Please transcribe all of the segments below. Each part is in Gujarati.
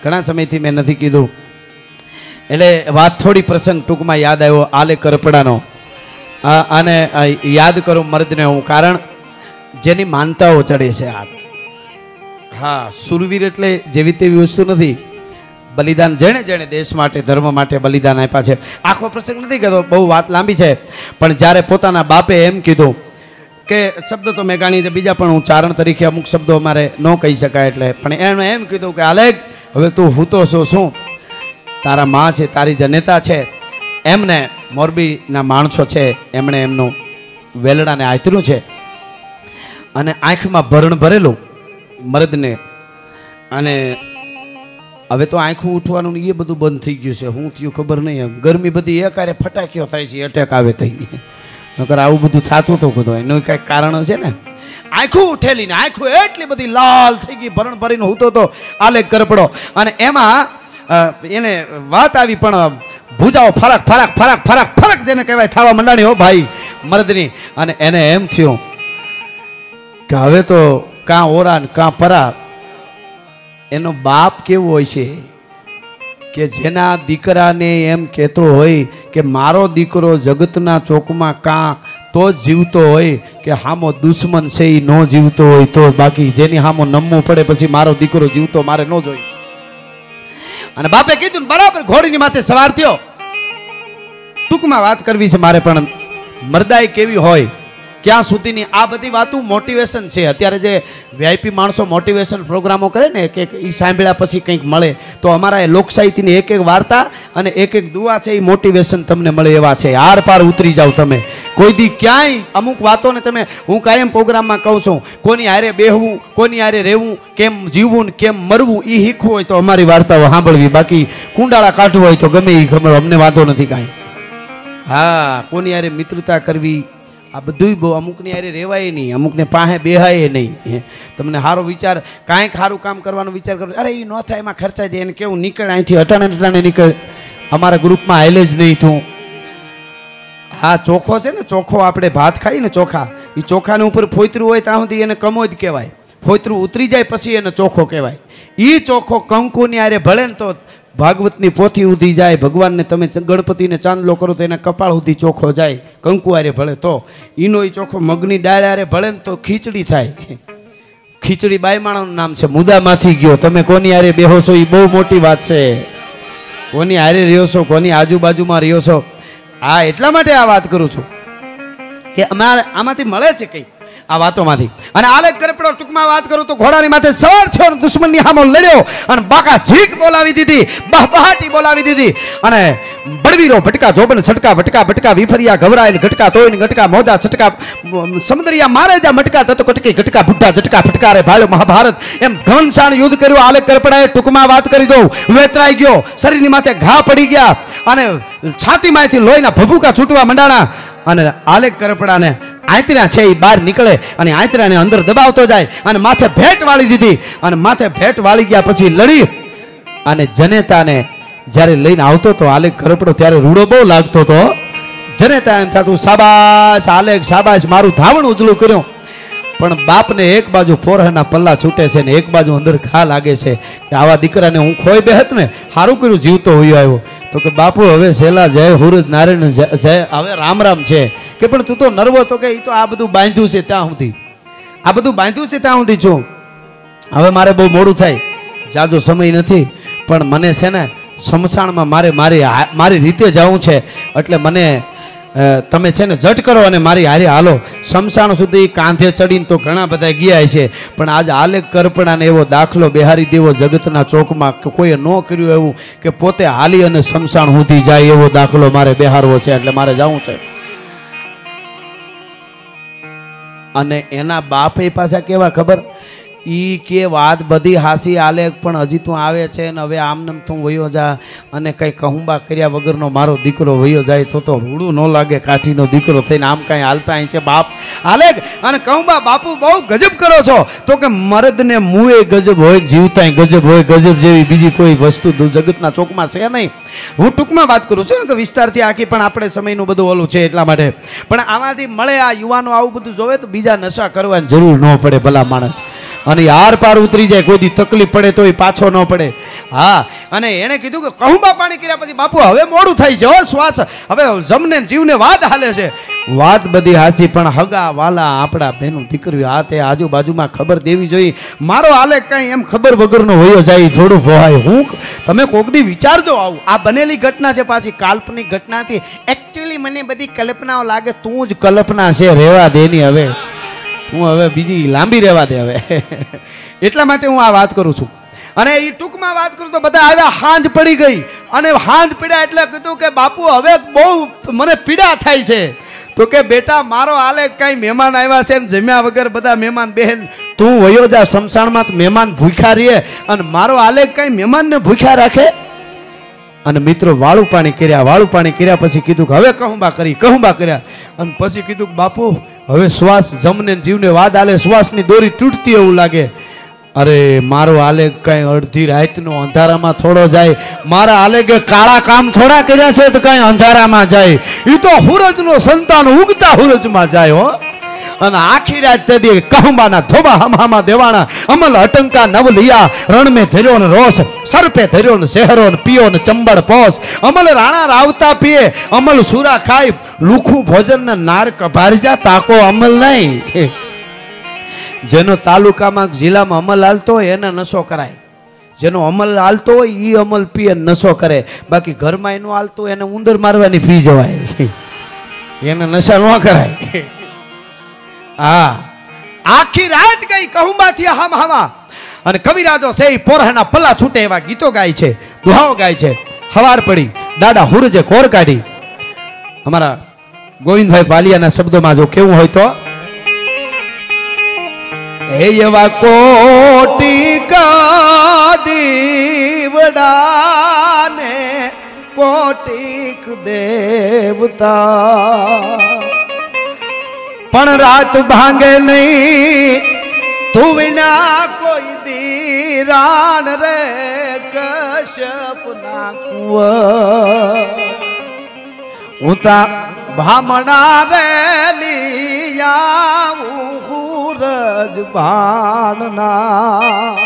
ઘણા સમયથી મેં નથી કીધું એટલે વાત થોડી પ્રસંગ ટૂંકમાં યાદ આવ્યો આલે કરપડાનો અને યાદ કરું મર્દને હું કારણ જેની માનતાઓ ચડે છે આ હા સુરવીર એટલે જેવી તેવી વસ્તુ નથી બલિદાન જેણે જેણે દેશ માટે ધર્મ માટે બલિદાન આપ્યા છે આખો પ્રસંગ નથી કહેતો બહુ વાત લાંબી છે પણ જ્યારે પોતાના બાપે એમ કીધું કે શબ્દ તો મેં ગાણી બીજા પણ હું ચારણ તરીકે અમુક શબ્દો મારે ન કહી શકાય એટલે પણ એણે એમ કીધું કે આલેખ હવે તું હૂતો છો શું તારા માં છે તારી જનેતા છે એમને મોરબીના માણસો છે એમણે એમનું વેલડાને આતર્યું છે અને આંખમાં ભરણ ભરેલું મર્દને અને હવે તો આંખું ઉઠવાનું એ બધું બંધ થઈ ગયું છે હું થયું ખબર નહીં એમ ગરમી બધી એકારે ફટાકીઓ થાય છે એટેક આવે થઈ નકર આવું બધું થતું હતું બધું એનું કંઈક કારણ છે ને આંખું ઉઠેલી ને આંખું એટલી બધી લાલ થઈ ગઈ ભરણ ભરીને હૂતો તો આલેખ કરપડો અને એમાં એને વાત આવી પણ ભૂજાઓ ફરક ફરક ફરક ફરક ફરક જેને કહેવાય થવા મંડાણી હો ભાઈ મર્દની અને એને એમ થયું કે હવે તો કાં ઓરા ને કાં પરા એનો બાપ કેવો હોય છે કે જેના દીકરાને એમ કહેતો હોય કે મારો દીકરો જગતના ચોકમાં કાં તો જ જીવતો હોય કે હામો દુશ્મન છે એ ન જીવતો હોય તો બાકી જેની હામો નમવું પડે પછી મારો દીકરો જીવતો મારે ન જોઈ અને બાપે કીધું બરાબર ઘોડીની માથે સવાર થયો ટૂંકમાં વાત કરવી છે મારે પણ મરદાઈ કેવી હોય ક્યાં સુધીની આ બધી વાતો મોટિવેશન છે અત્યારે જે વીઆઈપી માણસો મોટિવેશન પ્રોગ્રામો કરે ને કે એ સાંભળ્યા પછી કંઈક મળે તો અમારા એ લોકસાહિત્યની એક એક વાર્તા અને એક એક દુઆ છે એ મોટિવેશન તમને મળે એવા છે આર પાર ઉતરી જાઓ તમે કોઈ દી ક્યાંય અમુક વાતોને તમે હું કાયમ પ્રોગ્રામમાં કહું છું કોની હારે બેહવું કોની હારે રહેવું કેમ જીવવું ને કેમ મરવું એ શીખવું હોય તો અમારી વાર્તાઓ સાંભળવી બાકી કુંડાળા કાઢવું હોય તો ગમે એ ખબર અમને વાંધો નથી કાંઈ હા કોની હારે મિત્રતા કરવી આ બધું બહુ અમુકની હારે રહેવાય નહીં અમુકને પાસે બેહાય નહીં તમને સારો વિચાર કાંઈક સારું કામ કરવાનો વિચાર કરો અરે એ ન થાય એમાં ખર્ચાઈ જાય એને કેવું નીકળ અહીંથી અટાણે નીકળ અમારા ગ્રુપમાં હાલે જ નહીં તું હા ચોખ્ખો છે ને ચોખ્ખો આપણે ભાત ખાઈએ ને ચોખા એ ચોખાની ઉપર ફોતરું હોય ત્યાં સુધી એને કમોદ કહેવાય ફોતરું ઉતરી જાય પછી એને ચોખ્ખો કહેવાય એ ચોખ્ખો કંકુની હારે ભળે ને તો ભાગવતની પોથી ઉધી જાય ભગવાનને તમે ગણપતિને ચાંદલો કરો તો એના કપાળ સુધી ચોખ્ખો જાય કંકુ હારે ભળે તો ઈનો એ ચોખ્ખો મગની ડાળ હારે ભળે ને તો ખીચડી થાય ખીચડી બાયમાણાનું નામ છે મુદામાંથી ગયો તમે કોની હારે બેહો છો એ બહુ મોટી વાત છે કોની હારે રહ્યો છો કોની આજુબાજુમાં રહ્યો છો હા એટલા માટે આ વાત કરું છું કે અમારે આમાંથી મળે છે કંઈક આ વાતોમાંથી અને આલેખ કરપડો ટૂંકમાં વાત કરું તો ઘોડાની માથે સવાર થયો અને દુશ્મનની સામે લડ્યો અને બાકા ઝીક બોલાવી દીધી બહાટી બોલાવી દીધી અને બળવીરો ભટકા જોબન છટકા વટકા ભટકા વિફરિયા ઘવરાયેલ ઘટકા તોયન ઘટકા મોજા છટકા સમુદ્રિયા મારે જા મટકા તતો કટકી ઘટકા બુઢા ઝટકા ફટકારે ભાળ્યો મહાભારત એમ ઘનશાણ યુદ્ધ કર્યું આલેખ કરપડાએ ટૂંકમાં વાત કરી દઉં વેતરાઈ ગયો શરીરની માથે ઘા પડી ગયા અને છાતીમાંથી લોહીના ભભૂકા છૂટવા મંડાણા અને આલેખ કરપડાને આંતરા છે એ બહાર નીકળે અને આંતરાને અંદર દબાવતો જાય અને માથે ભેટ વાળી દીધી અને માથે ભેટ વાળી ગયા પછી લડી અને જનેતાને જ્યારે લઈને આવતો હતો આલેખ કરપડો ત્યારે રૂડો બહુ લાગતો હતો જનેતા એમ થતું શાબાશ આલેખ શાબાશ મારું ધાવણ ઉજળું કર્યું પણ બાપને એક બાજુ પોરહના પલ્લા છૂટે છે ને એક બાજુ અંદર ઘા લાગે છે કે આવા દીકરાને હું ખોઈ બેહત ને સારું કર્યું જીવતો હોયો આવ્યો તો કે બાપુ હવે સેલા જય હુરજ નારાયણ જય હવે રામ રામ છે કે પણ તું તો નર્વો તો કે એ તો આ બધું બાંધ્યું છે ત્યાં સુધી આ બધું બાંધ્યું છે ત્યાં સુધી છું હવે મારે બહુ મોડું થાય જાજો સમય નથી પણ મને છે ને સ્મશાનમાં મારી રીતે જવું છે એટલે મને તમે છે ને જટ કરો અને મારી હારે હાલો સ્મશાન સુધી કાંધે ચડીને તો ઘણા બધા ગયા છે પણ આજ આલેખ કરપડાને એવો દાખલો બેહારી દેવો જગતના ચોકમાં કોઈએ ન કર્યું એવું કે પોતે હાલી અને સ્મશાન સુધી જાય એવો દાખલો મારે બેહારવો છે એટલે મારે જવું છે અને એના બાપ એ પાછા કેવા ખબર ઈ કે વાત બધી હાસી આલેખ પણ હજી તું આવે છે ને હવે આમનેમ તું વયો જા અને કંઈ કહુંબા કર્યા વગરનો મારો દીકરો વયો જાય તો રૂડું ન લાગે કાઠીનો દીકરો થઈને આમ કાંઈ હાલતા અહીં છે બાપ આલેખ અને કહુંબા બાપુ બહુ ગજબ કરો છો તો કે મર્દને મુએ ગજબ હોય જીવતાંય ગજબ હોય ગજબ જેવી બીજી કોઈ વસ્તુ જગતના ચોકમાં છે નહીં હું ટૂંકમાં વાત કરું છું ને કે વિસ્તારથી આખી પણ આપણે સમયનું બધું ઓલું છે એટલા માટે પણ આમાંથી મળે આ યુવાનો આવું બધું જોવે તો બીજા નશા કરવાની જરૂર ન પડે ભલા માણસ અને આર પાર ઉતરી જાય, કોઈ દી તકલીફ પડે તો પાછો ન પડે. હા, અને એણે કીધું કે કહુંબા પાણી કર્યા પછી બાપુ હવે મોડું થાય છે, હો શ્વાસ હવે જમને જીવને વાત હાલે છે. વાત બધી હાચી, પણ હગા વાલા આપણા બહેનો દીકરીઓ આ તે આજુબાજુમાં ખબર દેવી જોઈએ. મારો હાલે કઈ એમ ખબર વગરનો હોયો જાય, થોડું ભોવાય. હું તમે કોક દી વિચારજો આવું. આ બનેલી ઘટના છે, પાછી કાલ્પનિક ઘટનાથી. એકચ્યુઅલી મને બધી કલ્પનાઓ લાગે, તું જ કલ્પના છે, રહેવા દેની હવે. હું હવે બીજી લાંબી રહેવા દે હવે. એટલા માટે હું આ વાત કરું છું. અને એ ટૂંકમાં વાત કરું તો બધા આવ્યા, હાંજ પડી ગઈ. અને હાંજ પીડા એટલે કીધું કે બાપુ હવે બહુ મને પીડા થાય છે. તો કે બેટા મારો હાલે કઈ મહેમાન આવ્યા છે ને જમ્યા વગર બધા મહેમાન બહેન તું વયો જા શમશાનમાં, મહેમાન ભૂખ્યા રહીએ અને મારો હાલે કઈ મહેમાનને ભૂખ્યા રાખે. અને મિત્રો વાળું પાણી કર્યા પછી કીધું કે હવે કહુંબા કર્યા. અને પછી કીધું કે બાપુ હવે શ્વાસ જમને જીવને વાદ આલે, શ્વાસની દોરી તૂટતી એવું લાગે. અરે મારો હાલે કઈ અડધી રાતનો અંધારામાં થોડો જાય, મારા હાલે કે કાળા કામ થોડા કર્યા છે તો કઈ અંધારામાં જાય. એ તો હુરજનો સંતાન ઉગતા હુરજમાં જાય હો. અને આખી રાત તે કહુંબાના થોબા હમહામાં દેવાણા, અમલ અટંકા નવ લિયા, રણ મેં ધર્યો ને રોષ, સર્પે ધર્યો ને શહેરો ને પીયો ને ચંબળ પોસ, અમલ રાણા રાવતા પીએ, અમલ સુરા ખાય, લુખું ભોજન ને નાર કભારજા, તાકો અમલ નહીં. જેનો તાલુકામાં જિલ્લામાં અમલ હાલતો હોય એને નશો કરાય, જેનો અમલ હાલતો હોય એ અમલ પીએ નશો કરે. બાકી ઘરમાં એનું હાલતો હોય એને ઉંદર મારવાની પી જવાય, એને નશા ન કરાય. હા, આખી રાત ગઈ કહુંબાથી હામાં. અને કવિરાજો છે એ પોરહાના પલ્લા છૂટે એવા ગીતો ગાય છે, દુહાઓ ગાય છે. હવાર પડી, દાડા હુરજે કોર કાઢી. અમારા ગોવિંદભાઈ પાલિયાના શબ્દોમાં જો કેવું હોય તો, હે એવા કોટી કા દીવડાને કોટીક દેવતા, પણ રાત ભાંગે નહીં તું વિના કોઈ દીરાણ રે કશ્યપ ના કુંવર. હું તા ભામણા રે લીયા હુરજ ભાણના.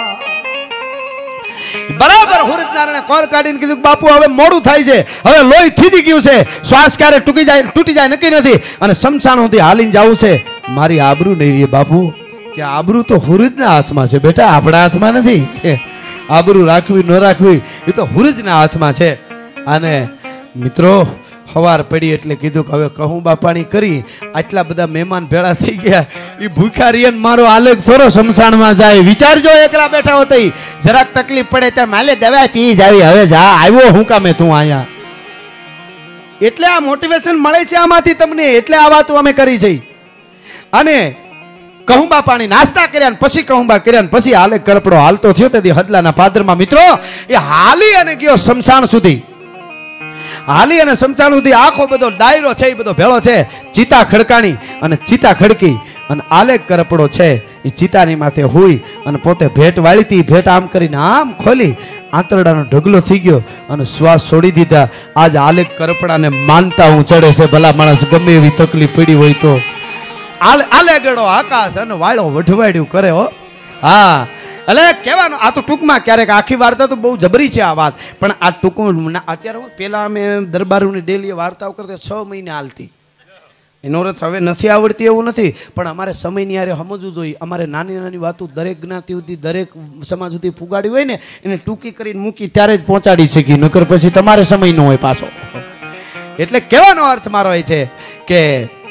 બરાબર હુરજ નારાયણે કોર કાઢીને કીધું બાપુ હવે મોડું થાય છે, હવે લોહી થીજી ગયું છે, શ્વાસ ક્યારે તૂટી જાય નક્કી નથી, અને શમશાન સુધી હાલીને જવું છે. મારી આબરૂ નહીં રહી બાપુ, કે આબરૂ તો હુરજના હાથમાં છે બેટા, આપણા હાથમાં નથી. આબરૂ રાખવી ન રાખવી એ તો હુરજના હાથમાં છે. અને મિત્રો સવાર પડી એટલે કીધું કે હવે કહુંબા પાણી કરી. આટલા બધા મહેમાન ભેળા થઈ ગયા, એ ભૂખ્યા રહીએ મારો આલેખ થોડો શમશાનમાં જાય. વિચારજો એકલા બેઠા હોત જરાક તકલીફ પડે ત્યાં માલે દવા પી જાવી, હવે જા આવ્યો હું કામે તું અહીંયા. એટલે આ મોટિવેશન મળે છે આમાંથી તમને, એટલે આ વાતો અમે કરી છે. અને કહુંબા પાણી નાસ્તા કર્યા પછી કહુંબા કર્યા પછી આલેખ કરપડો હાલતો થયો તેથી હદલાના પાદરમાં મિત્રો એ હાલી અને ગયો શમશાન સુધી. હાલી અને શમશાન સુધી આખો બધો દાયરો છે એ બધો ભેળો છે. ચિતા ખડકાણી અને ચિતા ખડકી અને આલેખ કરપડો છે એ ચિતાની માથે હોઈ અને પોતે ભેટ વાળી હતી. ભેટ આમ કરીને આમ ખોલી આંતરડાનો ઢગલો થઈ ગયો અને શ્વાસ છોડી દીધા. આજ આલેખ કરપડાને માનતા હું ચડે છે. ભલા માણસ ગમે એવી તકલીફ પડી હોય તો આલેગડો આકાશ અને વાળો વઢવાડ્યું કરે હો. હા, એટલે કહેવાનું આ તો ટૂંકમાં, ક્યારેક આખી વાર્તા તો બહુ જબરી છે આ વાત, પણ આ ટૂંકું અત્યારે પહેલાં અમે દરબારોની ડેલી વાર્તાઓ કરતા 6 મહિને હાલતી. એનો અર્થ હવે નથી આવડતી એવું નથી, પણ અમારે સમયની યારે સમજવું જોઈએ. અમારે નાની નાની વાતો દરેક જ્ઞાતિ સુધી દરેક સમાજ સુધી પુગાડી હોય ને એને ટૂંકી કરીને મૂકી ત્યારે જ પહોંચાડી શકી, નકર પછી તમારે સમય ન હોય પાછો. એટલે કહેવાનો અર્થ મારો એ છે કે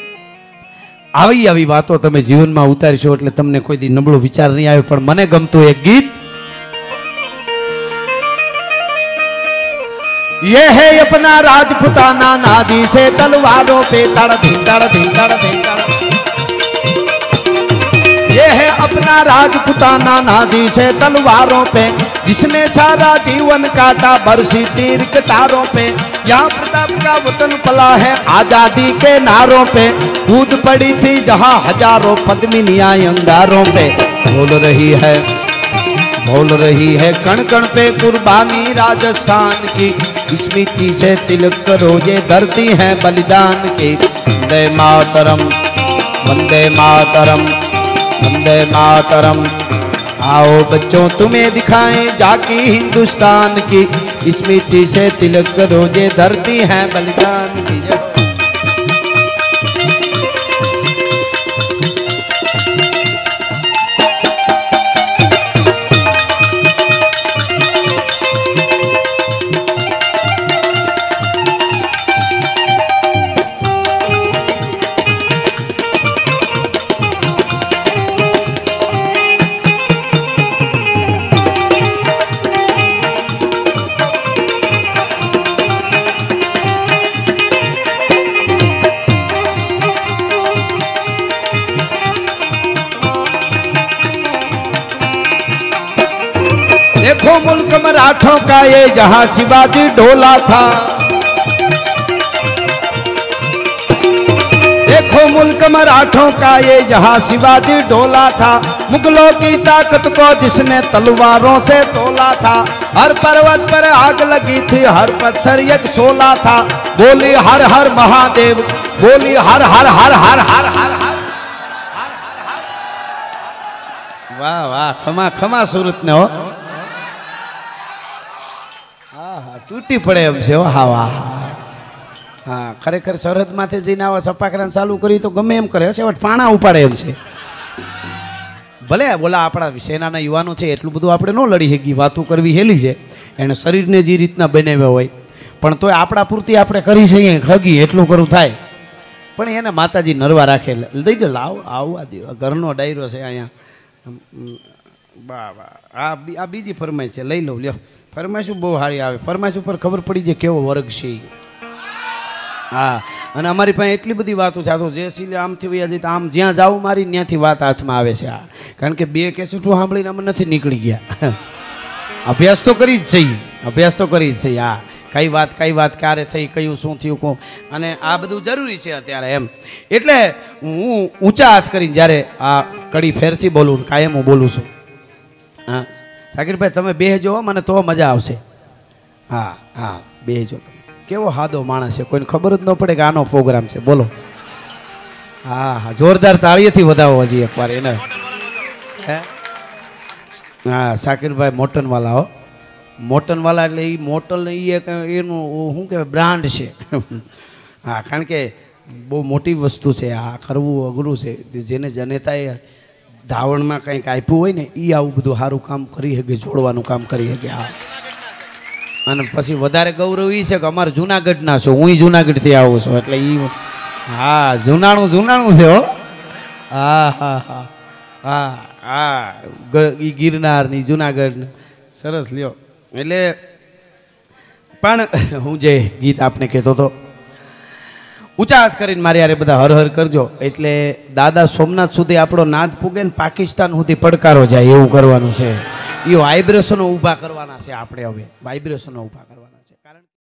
આવી વાતો તમે જીવનમાં ઉતારીશો એટલે તમને કોઈ દી નબળો વિચાર નહીં આવે. પણ મને ગમતું એક ગીત, ये है अपना राजपुताना नादी से तलवारों पे तड़ धीतड़ धीतड़ धीतड़, ये है अपना राजपुताना नादी से तलवारों पे, जिसने सारा जीवन काटा बरसी तीर कटारों पे, यहाँ प्रताप का वतन पला है आजादी के नारों पे, कूद पड़ी थी जहाँ हजारों पद्मिनियाँ अंगारों पे, बोल रही है कण कण पे कुर्बानी राजस्थान की, स्मृति से तिलक करो ये धरती है बलिदान की। वंदे मातरम वंदे मातरम वंदे मातरम आओ बच्चों तुम्हें दिखाएं झांकी हिंदुस्तान की, इस मिट्टी से तिलक करो ये धरती है बलिदान की। देखो मुल्क मराठों का ये जहां शिवाजी ढोला था, देखो मुल्क मराठों का ये जहां शिवाजी ढोला था, मुगलों की ताकत को जिसने तलवारों से तोला था, हर पर्वत पर आग लगी थी, हर पत्थर एक शोला था, बोली हर हर महादेव, बोली हर हर हर हर हर हर हर। वाह वाह, खमा खमा सूरत ने हो, તૂટી પડે એમ છે. હા વાહ, હા ખરેખર સરહદમાંથી જઈને આવા સપાકરાને ચાલુ કરી તો ગમે એમ કરે છે, પાણા ઉપાડે એમ છે. ભલે બોલા આપણા સેનાના યુવાનો છે એટલું બધું આપણે ન લડી શકીએ, વાતો કરવી હેલી છે, એને શરીરને જે રીતના બનાવ્યા હોય, પણ તોય આપણા પૂરતી આપણે કરી શકીએ ખગી એટલું કરવું થાય. પણ એને માતાજી નરવા રાખે, દઈ દો, લાવ આવવા દો, ઘરનો ડાયરો છે અહીંયા. બા બા, આ બીજી ફરમાઈશ છે, લઈ લઉં લ્યો. ફરમાઈશ બહુ સારી આવે, ફરમાઈશ ઉપર ખબર પડી જાય કેવો વર્ગ છે. હા, અને અમારી પાસે એટલી બધી વાતો છે, આ તો જે સિલે આમથી વયા જઈ તો આમ જ્યાં જાઉં મારી ત્યાંથી વાત હાથમાં આવે છે. આ કારણ કે 2 કેસેટો સાંભળીને અમે નથી નીકળી ગયા. અભ્યાસ તો કરી જ છે, અભ્યાસ તો કરી જ છે. હા, કઈ વાત ક્યારે થઈ, કયું શું થયું કહું, અને આ બધું જરૂરી છે અત્યારે એમ. એટલે હું ઊંચા હાથ કરીને જ્યારે આ કડી ફેરથી બોલું, કાયમ હું બોલું છું. હા શાકીરભાઈ તમે બેહજો, મને તો મજા આવશે. હા હા બેહજો. કેવો સાદો માણસ છે, કોઈને ખબર જ ન પડે કે આનો પ્રોગ્રામ છે. બોલો. હા હા, જોરદાર તાળીઓથી વધાવો હજી એકવાર એને. હા શાકીરભાઈ મોટનવાલા હો, મોટનવાલા એટલે એ મોટલ એ એક એનું શું કહેવાય બ્રાન્ડ છે. હા, કારણ કે બહુ મોટી વસ્તુ છે, આ કરવું અઘરું છે. જેને જનેતાએ ધાવણમાં કંઈક આપ્યું હોય ને એ આવું બધું સારું કામ કરી શકે, જોડવાનું કામ કરી શકે. હા, અને પછી વધારે ગૌરવ એ છે કે અમારે જુનાગઢના છો, હું જુનાગઢથી આવું છું, એટલે એ હા જુનાણું છે હો. હા હા હા હા હા, એ ગિરનાર ની જુનાગઢ સરસ લ્યો. એટલે પણ હું જે ગીત આપને કહેતો હતો, ઊંચા હાથ કરીને મારી યારે બધા હર હર કરજો, એટલે દાદા સોમનાથ સુધી આપણો નાદ પૂગે ને પાકિસ્તાન સુધી પડકારો જાય એવું કરવાનું છે. એ વાઇબ્રેશનો ઊભા કરવાના છે આપણે, હવે વાઇબ્રેશનો ઊભા કરવાના છે. કારણ